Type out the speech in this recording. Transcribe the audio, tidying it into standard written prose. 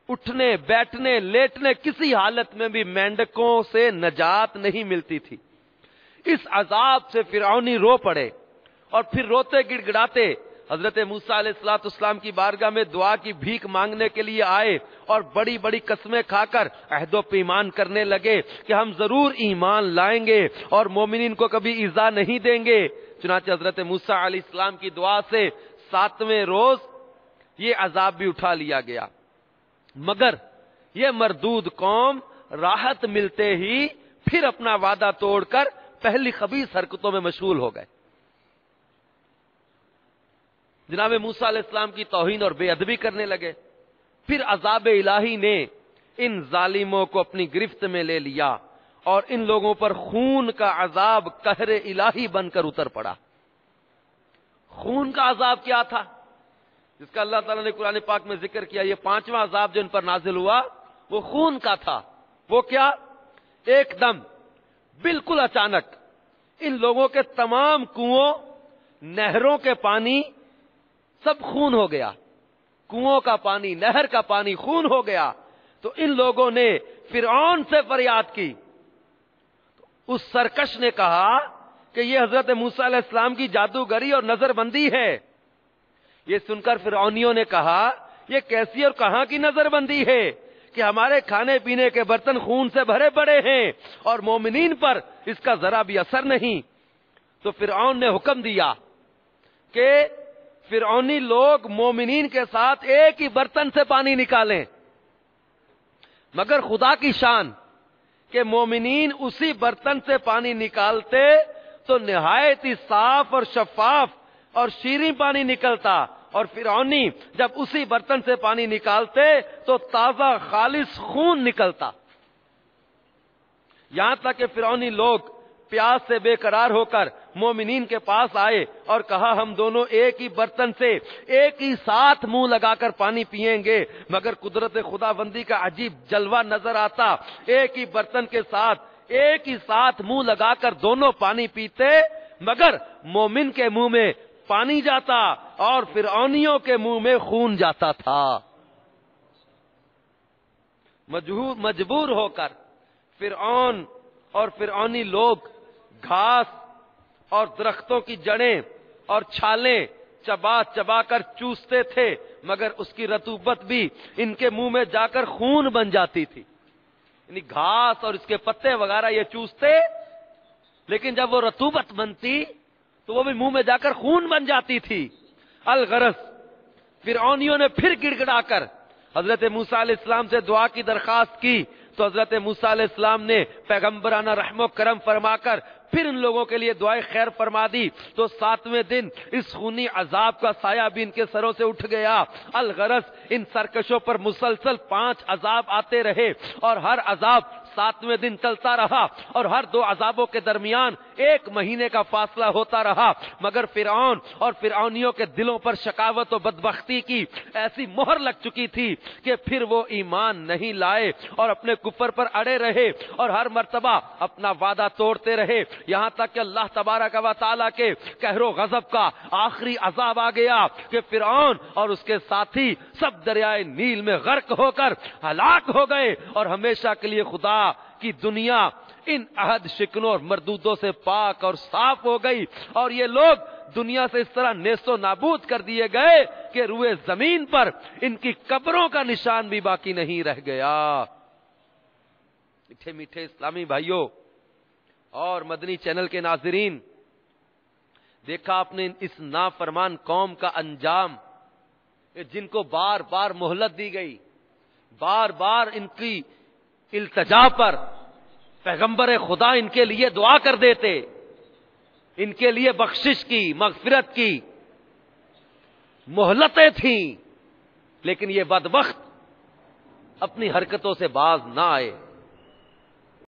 اٹھنے بیٹھنے لیٹنے کسی حالت میں بھی مینڈکوں سے نجات نہیں ملتی تھی۔ اس عذاب سے فرعونی رو پڑے اور پھر روتے گڑ گڑاتے حضرت موسیٰ علیہ السلام کی بارگاہ میں دعا کی بھیک مانگنے کے لیے آئے اور بڑی بڑی قسمیں کھا کر عہد و پیمان کرنے لگے کہ ہم ضرور ایمان لائیں گے اور مومنین کو کبھی ایذا نہیں دیں گے۔ چنانچہ حضرت موسیٰ علیہ السلام کی دعا سے 7ویں روز یہ عذاب بھی اٹھا لیا گیا، مگر یہ مردود قوم راحت ملتے ہی پھر اپنا وعدہ توڑ کر پہلی خبیث حرکتوں میں مشغول ہو گئے۔ جناب موسیٰ علیہ السلام کی توہین اور بے ادبی کرنے لگے۔ پھر عذاب الہی نے ان ظالموں کو اپنی گرفت میں لے لیا اور ان لوگوں پر خون کا عذاب قہر الہی بن کر اتر پڑا۔ خون کا عذاب کیا تھا جس کا اللہ تعالیٰ نے قرآن پاک میں ذکر کیا؟ یہ 5واں عذاب جو ان پر نازل ہوا وہ خون کا تھا۔ وہ کیا؟ ایک دم بالکل اچانک ان لوگوں کے تمام کنووں، نہروں کے پانی سب خون ہو گیا، کنووں کا پانی، نہر کا پانی خون ہو گیا۔ تو ان لوگوں نے فرعون سے فریاد کی۔ اس سرکش نے کہا کہ یہ حضرت موسیٰ علیہ السلام کی جادوگری اور نظر بندی ہے۔ یہ سن کر فرعونیوں نے کہا یہ کیسی اور کہاں کی نظر بندی ہے کہ ہمارے کھانے پینے کے برتن خون سے بھرے پڑے ہیں اور مومنین پر اس کا ذرا بھی اثر نہیں۔ تو فرعون نے حکم دیا کہ فرعونی لوگ مومنین کے ساتھ ایک ہی برتن سے پانی نکالیں، مگر خدا کی شان کہ مومنین اسی برتن سے پانی نکالتے تو نہایت ہی صاف اور شفاف اور شیریں پانی نکلتا، اور فرعونی جب اسی برتن سے پانی نکالتے تو تازہ خالص خون نکلتا۔ یہاں تک کہ فرعونی لوگ پیاس سے بے قرار ہو کر مومنین کے پاس آئے اور کہا ہم دونوں ایک ہی برتن سے ایک ہی ساتھ منہ لگا کر پانی پیئیں گے، مگر قدرت خدا بندی کا عجیب جلوہ نظر آتا۔ ایک ہی برتن کے ساتھ ایک ہی ساتھ منہ لگا کر دونوں پانی پیتے، مگر مومن کے منہ میں پانی جاتا اور فرعونیوں کے منہ میں خون جاتا تھا۔ مجبور ہو کر فرعون اور فرعونی لوگ گھاس اور درختوں کی جڑیں اور چھالیں چبا چبا کر چوستے تھے، مگر اس کی رطوبت بھی ان کے منہ میں جا کر خون بن جاتی تھی۔ یعنی گھاس اور اس کے پتے وغیرہ یہ چوستے، لیکن جب وہ رطوبت بنتی تو وہ بھی منہ میں جا کر خون بن جاتی تھی۔ الغرض فرعونیوں نے پھر گڑ گڑا کر حضرت موسیٰ علیہ السلام سے دعا کی درخواست کی، تو حضرت موسیٰ علیہ السلام نے پیغمبرانہ رحم و کرم فرما کر پھر ان لوگوں کے لیے دعائیں خیر فرما دی۔ تو 7ویں دن اس خونی عذاب کا سایہ بھی ان کے سروں سے اٹھ گیا۔ الغرض ان سرکشوں پر مسلسل 5 عذاب آتے رہے اور ہر عذاب 7ویں دن چلتا رہا، اور ہر 2 عذابوں کے درمیان 1 مہینے کا فاصلہ ہوتا رہا، مگر فرعون اور فرعونیوں کے دلوں پر شقاوت و بدبختی کی ایسی مہر لگ چکی تھی کہ پھر وہ ایمان نہیں لائے اور اپنے کفر پر اڑے رہے اور ہر مرتبہ اپنا وعدہ توڑتے رہے، یہاں تک کہ اللہ تبارک و تعالیٰ کے قہر و غضب کا آخری عذاب آ گیا کہ فرعون اور اس کے ساتھی سب دریائے نیل میں غرق ہو کر ہلاک ہو گئے، اور ہمیشہ کے لیے خدا کی دنیا ان عہد شکنوں اور مردودوں سے پاک اور صاف ہو گئی، اور یہ لوگ دنیا سے اس طرح نیست و نابود کر دیے گئے کہ روئے زمین پر ان کی قبروں کا نشان بھی باقی نہیں رہ گیا۔ میٹھے میٹھے اسلامی بھائیوں اور مدنی چینل کے ناظرین، دیکھا آپ نے اس نافرمان قوم کا انجام، جن کو بار بار مہلت دی گئی، بار بار ان کی التجا پر پیغمبر خدا ان کے لیے دعا کر دیتے، ان کے لیے بخشش کی، مغفرت کی مہلتیں تھیں، لیکن یہ بدبخت اپنی حرکتوں سے باز نہ آئے۔